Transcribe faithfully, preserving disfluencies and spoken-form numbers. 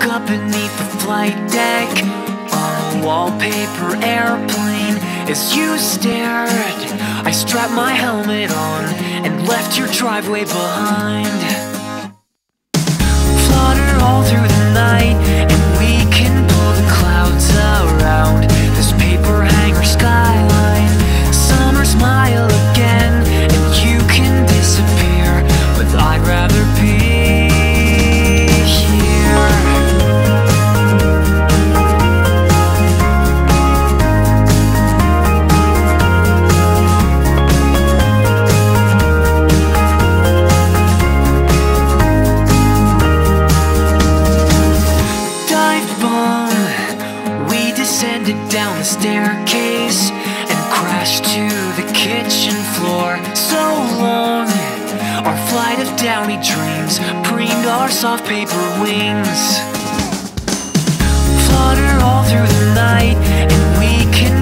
woke up beneath the flight deck on a wallpaper airplane. As you stared, I strapped my helmet on and left your driveway behind. Flutter all through the night, and we can pull the clouds around this paper hanger skyline. Summer smile again, and you can disappear, but I'd rather be down the staircase and crashed to the kitchen floor. So long, our flight of downy dreams preened our soft paper wings. Flutter all through the night, and we can